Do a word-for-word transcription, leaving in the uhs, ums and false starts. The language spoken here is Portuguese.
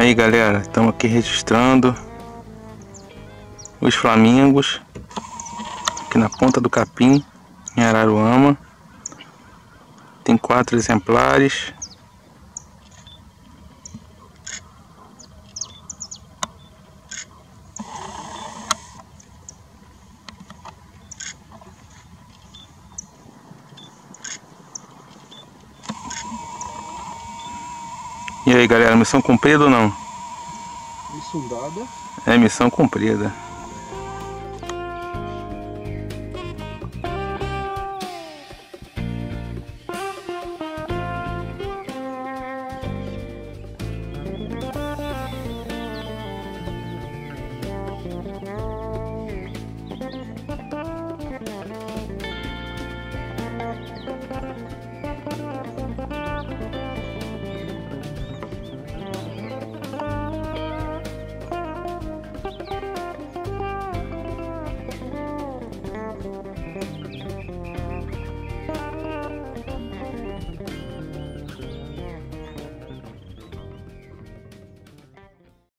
Aí galera, estamos aqui registrando os flamingos aqui na Ponta do Capim, em Araruama. Tem quatro exemplares. E aí galera, missão cumprida ou não? Missão dada. É missão cumprida.